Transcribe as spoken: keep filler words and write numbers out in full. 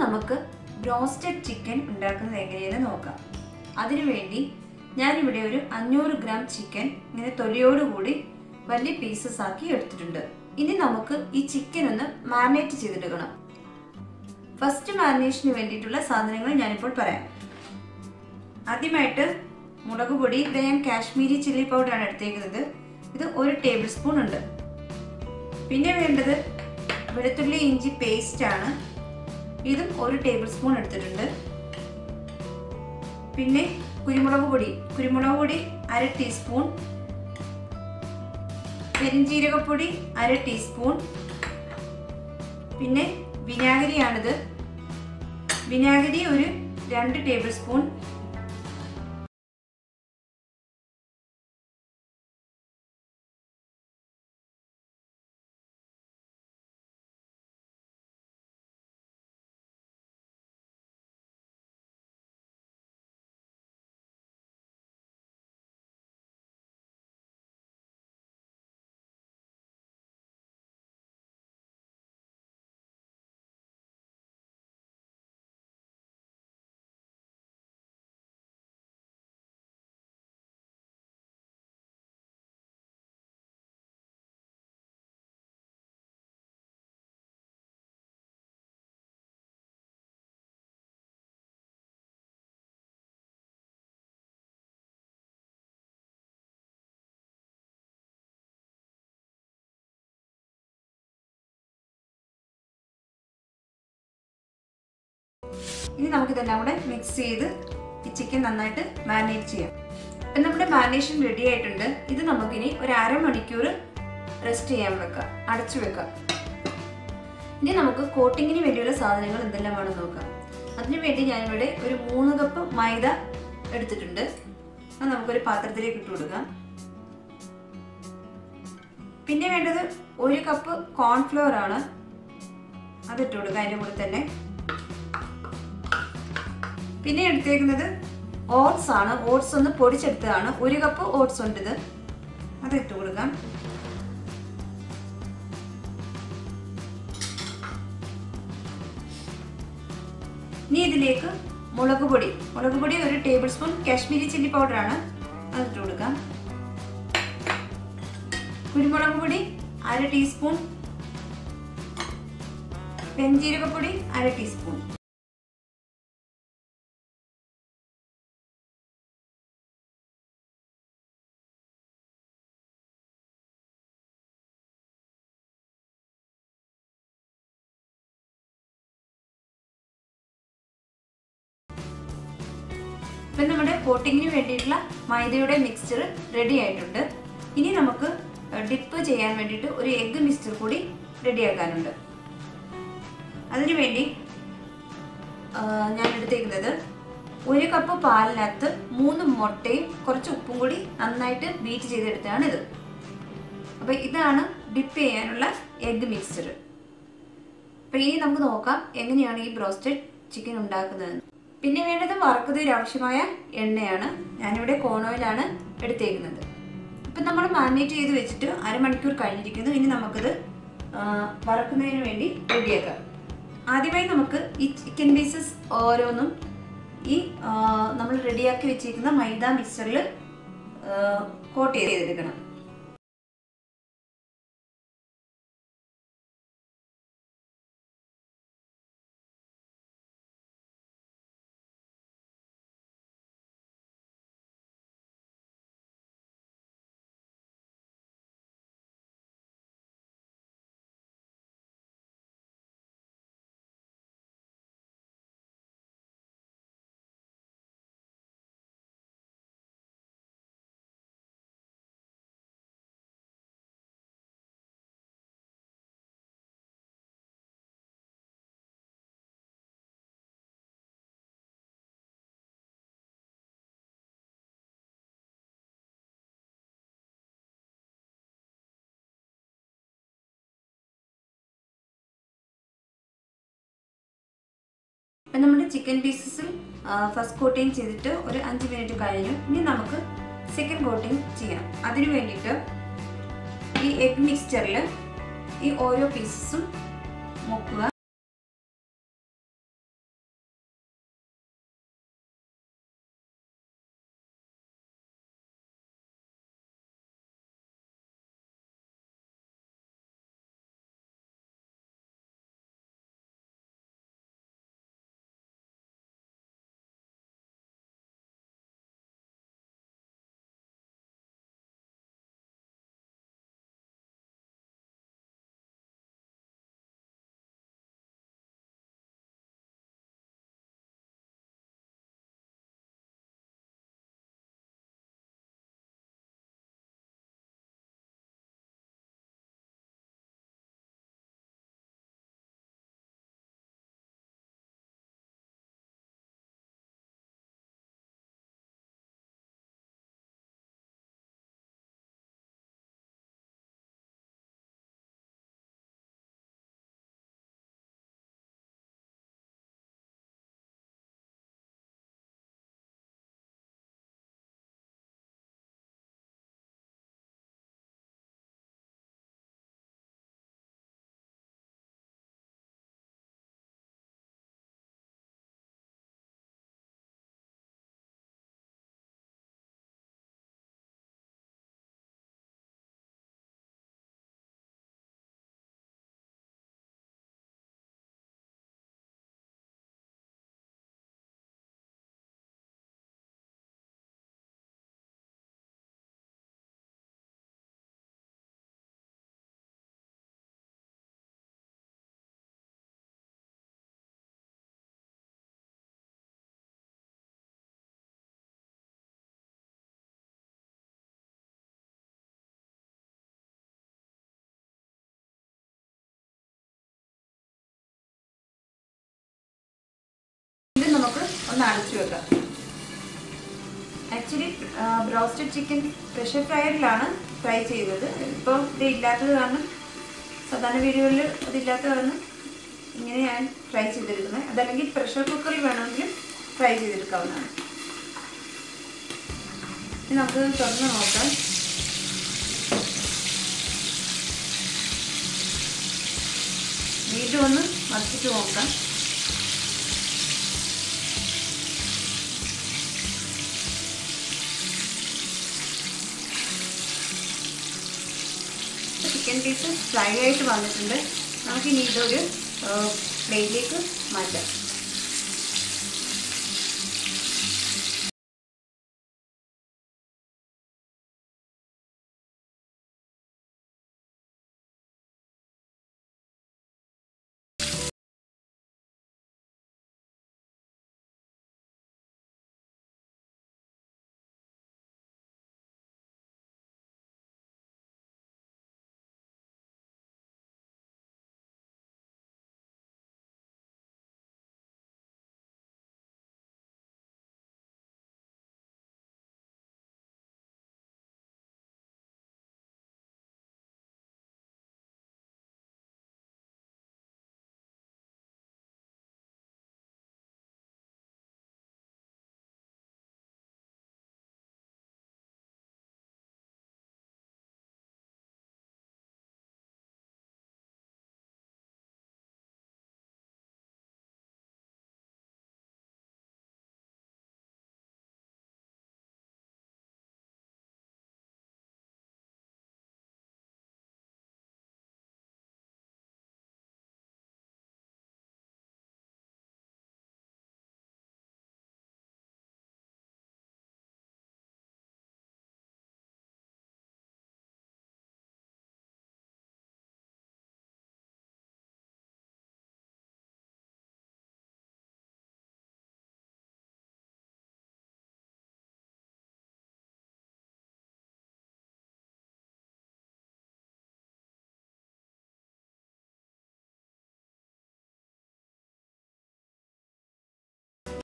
നമുക്ക് broasted chicken ഉണ്ടാക്കുന്നത് എങ്ങനെയെന്ന് നോക്കാം. അതിനുവേണ്ടി ഞാനിവിടെ ഒരു അഞ്ഞൂറ് ഗ്രാം ചിക്കൻ ഇങ്ങനെ തൊലിയോടുകൂടി വലിയ പീസസ് ആക്കി എടുത്തിട്ടുണ്ട്. ഇനി നമുക്ക് ഈ ചിക്കൻ ഒന്ന് മാരിനേറ്റ് ചെയ്തെടുക്കണം. ഫസ്റ്റ് മാരിനേഷന് വേണ്ടിയിട്ടുള്ള സാധനങ്ങൾ ഞാനിപ്പോൾ പറയാം. ആദ്യമായിട്ട് മുളക് പൊടി, ഇത് ഞാൻ കാശ്മീരി ചില്ലി പൗഡറാണ് എടുത്തേക്കുന്നത്. ഇത് ഒരു ടേബിൾ സ്പൂൺ ഉണ്ട്. പിന്നെ വേണ്ടത് വെളുത്തുള്ളി ഇഞ്ചി പേസ്റ്റ് ആണ്. ഇതും ഒരു ടേബിൾ സ്പൂൺ എടുത്തിട്ടുണ്ട്. പിന്നെ കുരുമുളക് പൊടി കുരുമുളക് പൊടി അര ടീസ്പൂൺ, പെരിഞ്ജീരകപ്പൊടി അര ടീസ്പൂൺ. പിന്നെ വിനാഗിരിയാണിത്. വിനാഗിരി ഒരു രണ്ട് ടേബിൾ സ്പൂൺ. ഇനി നമുക്കിതെല്ലാം കൂടെ മിക്സ് ചെയ്ത് ഈ ചിക്കൻ നന്നായിട്ട് മാരിനേറ്റ് ചെയ്യാം. അപ്പം നമ്മുടെ മാരിനേഷൻ റെഡി ആയിട്ടുണ്ട്. ഇത് നമുക്കിനി ഒരു അരമണിക്കൂർ റെസ്റ്റ് ചെയ്യാൻ വെക്കാം, അടച്ചു വെക്കാം. ഇനി നമുക്ക് കോട്ടിങ്ങിന് വേണ്ടിയുള്ള സാധനങ്ങൾ എന്തെല്ലാമാണെന്ന് നോക്കാം. അതിനുവേണ്ടി ഞാനിവിടെ ഒരു മൂന്ന് കപ്പ് മൈദ എടുത്തിട്ടുണ്ട്. അത് നമുക്കൊരു പാത്രത്തിലേക്ക് ഇട്ട് കൊടുക്കാം. പിന്നെ വേണ്ടത് ഒരു കപ്പ് കോൺഫ്ലവർ ആണ്. അതിട്ട് കൊടുക്കുക അതിൻ്റെ കൂടെ തന്നെ. പിന്നെ എടുത്തേക്കുന്നത് ഓട്സ് ആണ്. ഓട്സ് ഒന്ന് പൊടിച്ചെടുത്തതാണ്. ഒരു കപ്പ് ഓട്സ് ഉണ്ട്. ഇത് അത് ഇട്ട് കൊടുക്കാം. ഇനി ഇതിലേക്ക് മുളക് പൊടി മുളക് പൊടി ഒരു tablespoon Kashmiri chilli powder ആണ്. അത് ഇട്ട് കൊടുക്കാം. കുരുമുളക് പൊടി അര ടീസ്പൂൺ, പെരിഞ്ജീരകപ്പൊടി അര ടീസ്പൂൺ. ഇപ്പം നമ്മുടെ കോട്ടിങ്ങിന് വേണ്ടിയിട്ടുള്ള മൈദയുടെ മിക്സ്ചർ റെഡി ആയിട്ടുണ്ട്. ഇനി നമുക്ക് ഡിപ്പ് ചെയ്യാൻ വേണ്ടിയിട്ട് ഒരു എഗ്ഗ് മിക്സ്ചർ കൂടി റെഡിയാക്കാനുണ്ട്. അതിനുവേണ്ടി ഞാൻ എടുത്തേക്കുന്നത് ഒരു കപ്പ് പാലിനകത്ത് മൂന്ന് മുട്ടയും കുറച്ച് ഉപ്പും കൂടി നന്നായിട്ട് ബീറ്റ് ചെയ്തെടുത്താണ് ഇത്. അപ്പോൾ ഇതാണ് ഡിപ്പ് ചെയ്യാനുള്ള എഗ്ഗ് മിക്സ്ചർ. അപ്പോൾ ഇനി നമുക്ക് നോക്കാം എങ്ങനെയാണ് ഈ ബ്രോസ്റ്റഡ് ചിക്കൻ ഉണ്ടാക്കുന്നതെന്ന്. പിന്നെ വേണ്ടത് വറുക്കുന്നതിന് ആവശ്യമായ എണ്ണയാണ്. ഞാനിവിടെ കോൺ ഓയിലാണ് എടുത്തേക്കുന്നത്. ഇപ്പം നമ്മൾ മാരിനേറ്റ് ചെയ്ത് വെച്ചിട്ട് അരമണിക്കൂർ കഴിഞ്ഞിരിക്കുന്നു. ഇനി നമുക്കിത് വറുക്കുന്നതിന് വേണ്ടി റെഡിയാക്കാം. ആദ്യമായി നമുക്ക് ഈ ചിക്കൻ പീസസ് ഓരോന്നും ഈ നമ്മൾ റെഡിയാക്കി വെച്ചിരിക്കുന്ന മൈദ മിക്സറിൽ കോട്ട് ചെയ്തെടുക്കണം. അപ്പം നമ്മുടെ ചിക്കൻ പീസസിൽ ഫസ്റ്റ് കോട്ടിങ് ചെയ്തിട്ട് ഒരു അഞ്ച് മിനിറ്റ് കഴിഞ്ഞു. ഇനി നമുക്ക് സെക്കൻഡ് കോട്ടിങ് ചെയ്യാം. അതിനു വേണ്ടിയിട്ട് ഈ എഗ് മിക്സ്ചറിൽ ഈ ഓരോ പീസസും മുക്കുക. ഒന്ന് അടച്ചു വെക്കാം. ആക്ച്വലി ബ്രോസ്റ്റഡ് ചിക്കൻ പ്രഷർ ഫ്രയറിലാണ് ഫ്രൈ ചെയ്തത്. ഇപ്പോൾ ഇത് ഇല്ലാത്തത് കാരണം, സാധാരണ വീടുകളിൽ അതില്ലാത്ത കാരണം ഇങ്ങനെ ഞാൻ ഫ്രൈ ചെയ്തെടുക്കുന്നത്. അതല്ലെങ്കിൽ പ്രഷർ കുക്കറിൽ വേണമെങ്കിൽ ഫ്രൈ ചെയ്തെടുക്കാവുന്നതാണ്. ഇനി നമുക്ക് തുറന്ന് നോക്കാം. വീണ്ടും ഒന്ന് മറിച്ചിട്ട് നോക്കാം. ചിക്കൻ പീസ് ഫ്രൈ ആയിട്ട് വന്നിട്ടുണ്ട്. നമുക്കിനി ഇതൊരു പ്ലേറ്റിലേക്ക് മാറ്റാം.